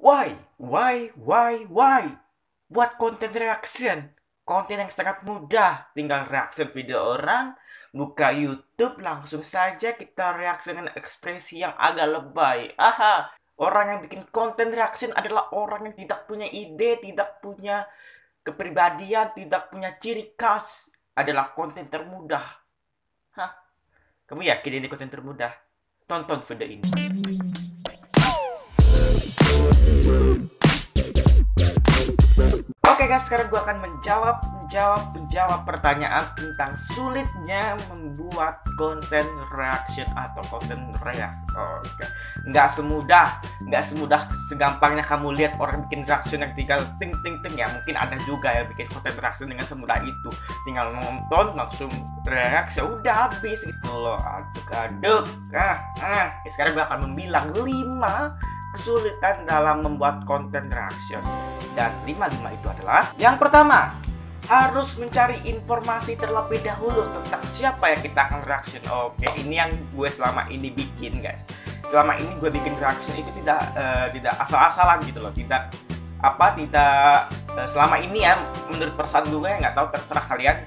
Why? Buat konten reaction. Konten yang sangat mudah. Tinggal reaction video orang, buka YouTube, langsung saja kita reaksi dengan ekspresi yang agak lebay. Aha, orang yang bikin konten reaction adalah orang yang tidak punya ide, tidak punya kepribadian, tidak punya ciri khas. Adalah konten termudah. Hah? Kamu yakin ini konten termudah? Tonton video ini. Oke guys, sekarang gue akan menjawab pertanyaan tentang sulitnya membuat konten reaction atau konten react. Oke, nggak semudah segampangnya kamu lihat orang bikin reaction yang tinggal ting ya. Mungkin ada juga yang bikin konten reaction dengan semudah itu, tinggal nonton langsung reaksi, udah habis gitu loh. Aduk. Sekarang gue akan membilang 5 kesulitan dalam membuat konten reaction. Dan 5 itu adalah: yang pertama, harus mencari informasi terlebih dahulu tentang siapa yang kita akan reaction. Oke, ini yang gue selama ini bikin guys. Selama ini gue bikin reaction itu tidak asal-asalan gitu loh. Selama ini ya, menurut perasaan gue, nggak tahu, terserah kalian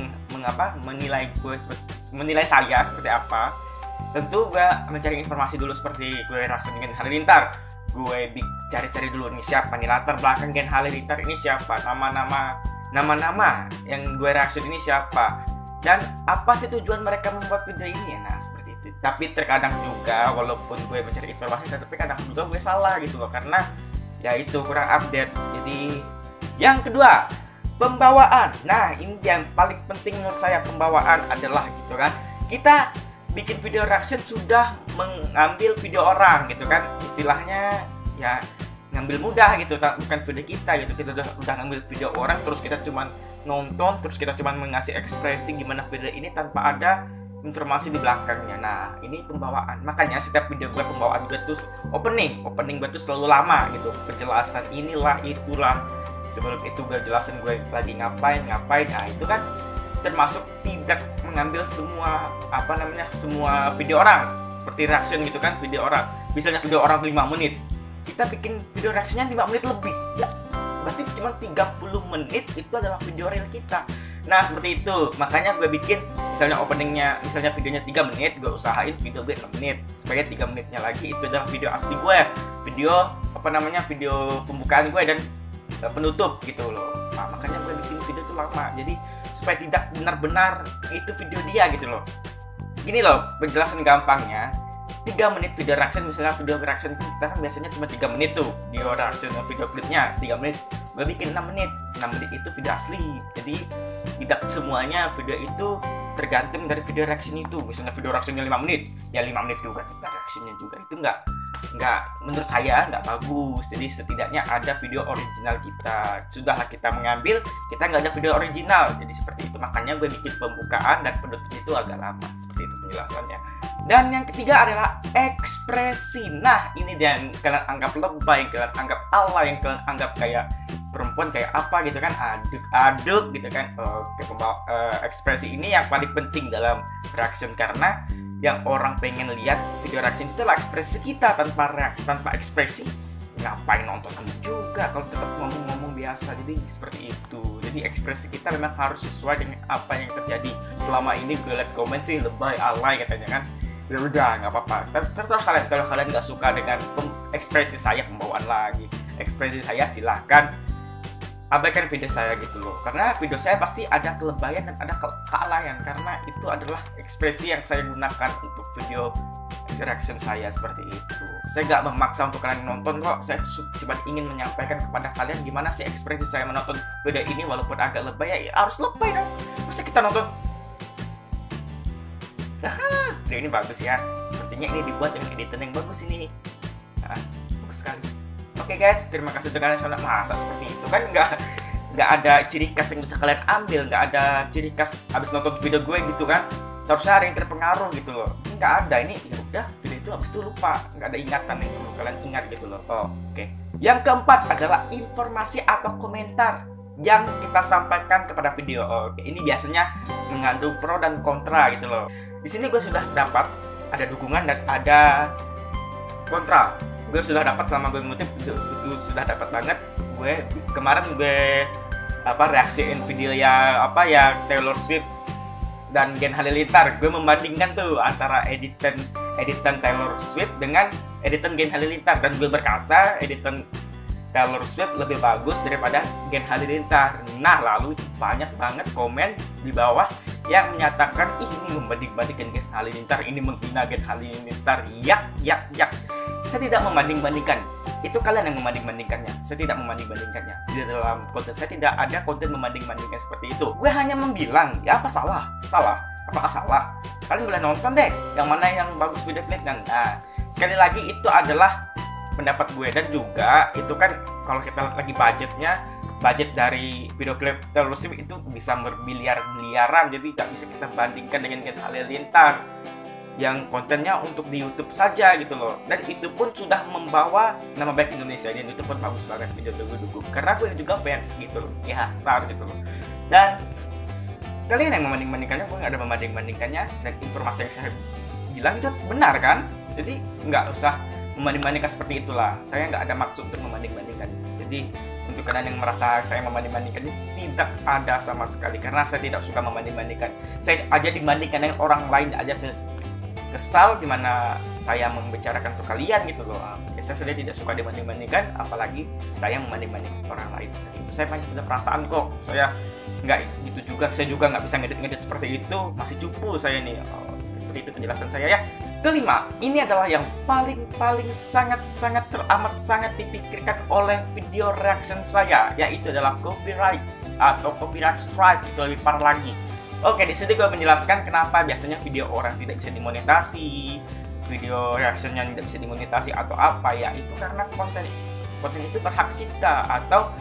menilai saya seperti apa. Tentu gue mencari informasi dulu, seperti gue reaction dengan Halilintar. Gue cari-cari dulu nih siapa nih latar belakang Gen Halilintar ini, siapa nama-nama yang gue reaction ini siapa, dan apa sih tujuan mereka membuat video ini ya. Nah seperti itu. Tapi terkadang juga walaupun gue mencari informasi, tapi kadang juga gue salah gitu loh, karena ya itu kurang update. Jadi yang kedua, pembawaan. Nah ini yang paling penting menurut saya, pembawaan adalah gitu kan, kita bikin video reaction sudah mengambil video orang gitu kan, istilahnya ya ngambil mudah gitu, bukan video kita gitu. Kita udah ngambil video orang, terus kita cuman nonton, terus kita cuman mengasih ekspresi gimana video ini tanpa ada informasi di belakangnya. Nah ini pembawaan, makanya setiap video gue pembawaan gue tuh opening gue tuh selalu lama gitu, penjelasan inilah itulah. Sebelum itu gue jelasin gue lagi ngapain. Nah itu kan termasuk tidak mengambil semua video orang, seperti reaction gitu kan, video orang. Misalnya video orang 5 menit, kita bikin video reaksinya 5 menit lebih, ya berarti cuma 30 menit itu adalah video real kita. Nah seperti itu, makanya gue bikin misalnya openingnya, misalnya videonya 3 menit, gue usahain video gue 6 menit, supaya 3 menitnya lagi itu adalah video asli gue, video pembukaan gue dan penutup gitu loh. Nah makanya gue bikin video itu lama, jadi supaya tidak benar-benar itu video dia gitu loh. Gini loh penjelasan gampangnya, 3 menit video reaction. Misalnya video reaction kita kan biasanya cuma 3 menit tuh, video reaction, video klipnya 3 menit, gue bikin 6 menit itu video asli. Jadi tidak semuanya video itu tergantung dari video reaction itu. Misalnya video reactionnya 5 menit, ya 5 menit juga kita reactionnya juga, itu nggak menurut saya nggak bagus. Jadi setidaknya ada video original kita. Sudahlah kita mengambil, kita nggak ada video original, jadi seperti itu. Makanya gue bikin pembukaan dan penutup itu agak lama, seperti itu penjelasannya. Dan yang ketiga adalah ekspresi. Nah ini dia yang kalian anggap lebay, yang kalian anggap alay, yang kalian anggap kayak perempuan kayak apa gitu kan, aduk gitu kan. Ekspresi ini yang paling penting dalam reaction, karena yang orang pengen lihat video reaction itu adalah ekspresi kita. Tanpa ekspresi ngapain nonton juga kalau tetap ngomong biasa. Jadi seperti itu. Jadi ekspresi kita memang harus sesuai dengan apa yang terjadi. Selama ini gue liat komen sih lebay, alay katanya kan. Ya udah nggak apa-apa. Terserah kalian, kalau kalian nggak suka dengan ekspresi saya, pembawaan lagi ekspresi saya, silahkan abaikan video saya gitu loh. Karena video saya pasti ada kelebayan dan ada kealayan, karena itu adalah ekspresi yang saya gunakan untuk video reaction saya seperti itu. Saya nggak memaksa untuk kalian nonton kok. Saya cuma ingin menyampaikan kepada kalian gimana sih ekspresi saya menonton video ini. Walaupun agak lebay, ya harus lebay dong. Masa kita nonton video ini bagus ya, sepertinya ini dibuat dengan editan yang bagus ini. Bagus sekali. Oke guys, terima kasih untuk kalian. Masa seperti itu kan nggak ada ciri khas yang bisa kalian ambil, nggak ada ciri khas abis nonton video gue gitu kan. Seharusnya ada yang terpengaruh gitu loh. Nggak ada, ini ya udah video itu abis itu lupa, nggak ada ingatan yang perlu kalian ingat gitu loh. Oke. Yang keempat adalah informasi atau komentar yang kita sampaikan kepada video. Oke, ini biasanya mengandung pro dan kontra gitu loh. Di sini gue sudah dapat ada dukungan dan ada kontra. gue sudah dapat selama gue ngutip itu sudah dapat banget. Kemarin gue reaksiin video ya Taylor Swift dan Gen Halilintar. Gue membandingkan tuh antara editan Taylor Swift dengan editan Gen Halilintar, dan gue berkata editan Taylor Swift lebih bagus daripada Gen Halilintar. Nah, lalu banyak banget komen di bawah yang menyatakan ini membanding-bandingkan Gen Halilintar, ini menghina Gen Halilintar. Yak. Saya tidak membanding-bandingkan. Itu kalian yang membanding-bandingkannya. Saya tidak membanding-bandingkannya. Di dalam konten saya tidak ada konten membanding-bandingkan seperti itu. Gue hanya membilang, ya apa salah? Apakah salah? Kalian boleh nonton deh yang mana yang bagus video klipnya. Nah, sekali lagi itu adalah pendapat gue, dan juga itu kan kalau kita lihat lagi budget dari video klip Taylor Swift itu bisa bermiliar-miliaran, jadi tidak bisa kita bandingkan dengan Gen Halilintar yang kontennya untuk di YouTube saja gitu loh. Dan itu pun sudah membawa nama baik Indonesia, dan itu pun bagus banget video dugu-dugu karena gue juga fans gitu loh, ya star gitu loh. Dan kalian yang membanding-bandingkannya, gue nggak ada membanding-bandingkannya, dan informasi yang saya bilang itu benar kan. Jadi nggak usah membanding-bandingkan seperti itulah. Saya nggak ada maksud untuk membanding-bandingkan. Jadi untuk kalian yang merasa saya membanding-bandingkan, tidak ada sama sekali, karena saya tidak suka membanding-bandingkan. Saya aja dibandingkan dengan orang lain aja saya kesal, dimana saya membicarakan untuk kalian gitu loh. Saya sudah tidak suka dibanding-bandingkan, apalagi saya membanding-bandingkan orang lain seperti itu. Saya punya perasaan kok. Saya nggak gitu juga. Saya juga nggak bisa ngedit seperti itu. Masih cupu saya nih. Seperti itu penjelasan saya ya. Kelima, ini adalah yang paling sangat teramat sangat dipikirkan oleh video reaction saya, yaitu adalah copyright atau copyright strike. Itu lebih parah lagi. Oke, di sini gue menjelaskan kenapa biasanya video orang tidak bisa dimonetasi, video reaction yang tidak bisa dimonetasi atau apa ya, itu karena konten itu berhak cipta atau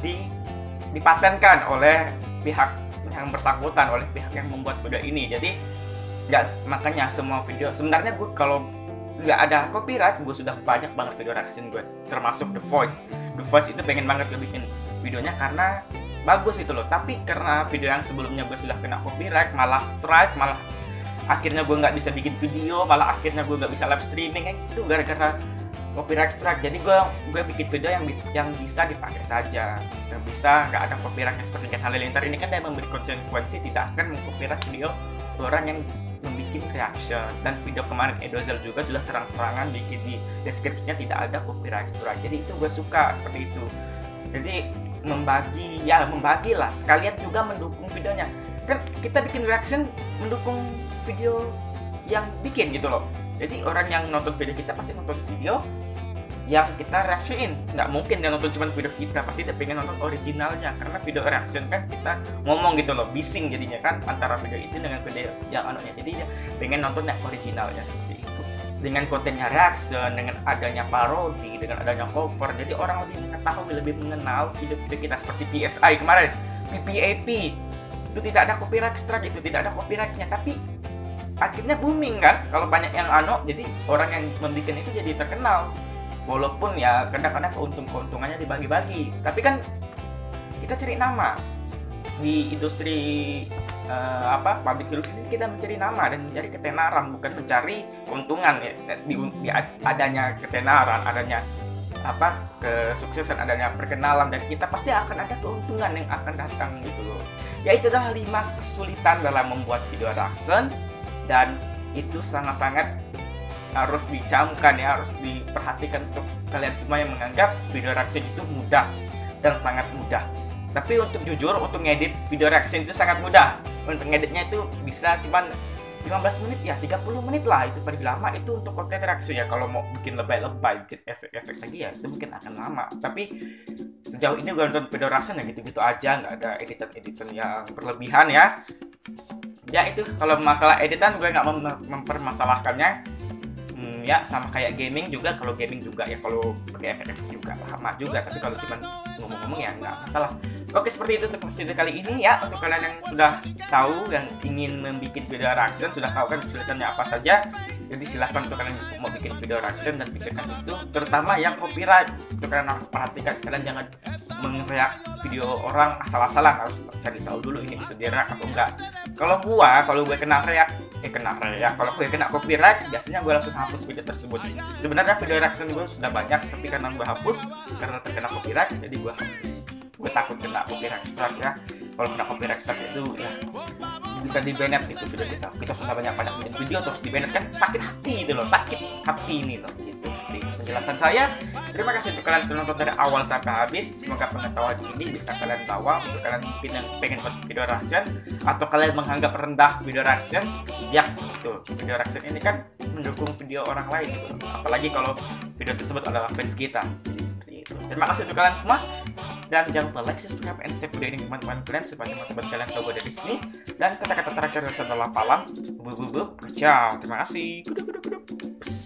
dipatenkan oleh pihak yang bersangkutan, oleh pihak yang membuat video ini. Jadi makanya semua video, sebenarnya gue kalau nggak ada copyright, gue sudah banyak banget video reaction gue, termasuk The Voice itu pengen banget gue bikin videonya karena bagus itu loh. Tapi karena video yang sebelumnya gue sudah kena copyright, malah strike, malah akhirnya gue nggak bisa bikin video, malah akhirnya gue nggak bisa live streaming, itu gara-gara copyright strike. Jadi gue bikin video yang bisa dipakai saja, yang bisa nggak ada copyrightnya. Seperti Gen Halilintar ini kan dia memberi konsekuensi tidak akan mengcopyright video orang yang membuat reaction. Dan video kemarin Edozel juga sudah terang-terangan bikin di deskripsinya tidak ada copyright strike. Jadi itu gue suka seperti itu. Jadi membagi lah, sekalian juga mendukung videonya. Kan kita bikin reaction mendukung video yang bikin gitu loh. Jadi orang yang nonton video kita pasti nonton video yang kita reaksiin. Nggak mungkin dia nonton cuma video kita, pasti dia pengen nonton originalnya. Karena video reaction kan kita ngomong gitu loh, bising jadinya kan antara video itu dengan video yang anunya. Jadi dia pengen nonton yang originalnya seperti itu. Dengan kontennya reaction, dengan adanya parodi, dengan adanya cover, jadi orang lebih mengetahui, lebih mengenal video-video kita. Seperti PSI kemarin, PPAP itu tidak ada copyright strike, itu tidak ada copyrightnya, tapi akhirnya booming kan kalau banyak yang jadi orang yang membuat itu jadi terkenal. Walaupun ya kadang-kadang keuntungannya dibagi-bagi, tapi kan kita cari nama di industri public relations ini, kita mencari nama dan mencari ketenaran, bukan mencari keuntungan ya. Di adanya ketenaran, adanya kesuksesan, adanya perkenalan, dan kita pasti akan ada keuntungan yang akan datang gitu loh. Ya, itu adalah 5 kesulitan dalam membuat video reaction, dan itu sangat-sangat harus dicamkan ya, harus diperhatikan untuk kalian semua yang menganggap video reaction itu mudah dan sangat mudah. Tapi untuk jujur, untuk ngedit video reaction itu sangat mudah. Untuk ngeditnya itu bisa cuman 15 menit ya, 30 menit lah, itu paling lama itu untuk konten reaction ya. Kalau mau bikin lebay-lebay, bikin efek-efek lagi ya, itu mungkin akan lama. Tapi sejauh ini gue nonton video reaction ya gitu-gitu aja, nggak ada editan yang berlebihan ya. Ya itu, kalau masalah editan gue nggak mempermasalahkannya. Ya sama kayak gaming juga, kalau gaming juga ya kalau pakai efek-efek juga lama juga, tapi kalau cuma ngomong-ngomong ya nggak masalah. Oke, seperti itu untuk video kali ini ya. Untuk kalian yang sudah tahu, yang ingin membuat video reaction, sudah tahu kan kesulitannya apa saja, jadi silahkan untuk kalian mau bikin video reaction dan pikirkan itu, terutama yang copyright. Untuk kalian harus perhatikan, kalian jangan mengreak video orang asal-asalan, harus cari tahu dulu ini bisa direak atau enggak. Kalau gue kena kalau gue kena copyright, biasanya gue langsung hapus video tersebut. Sebenarnya video reaction gue sudah banyak, tapi karena gue hapus karena terkena copyright, jadi gue hapus. Gue takut kena copyright strike ya. Kalau kena copyright strike itu ya bisa di-banned itu video kita sudah banyak bikin video terus di-banned kan, sakit hati itu loh, sakit hati ini loh gitu. Jadi penjelasan saya. Terima kasih untuk kalian sudah nonton dari awal sampai habis. Semoga pengetahuan ini bisa kalian bawa untuk kalian mungkin yang pengen buat video reaction atau kalian menganggap rendah video reaction. Ya itu video reaction ini kan mendukung video orang lain gitu. Apalagi kalau video tersebut adalah fans kita. Jadi seperti itu. Terima kasih untuk kalian semua. Dan jangan lupa like, subscribe, and share video ini ke teman-teman kalian supaya teman-teman kalian tahu gue dari sini. Dan kata-kata terakhir adalah palam. Ciao. Terima kasih.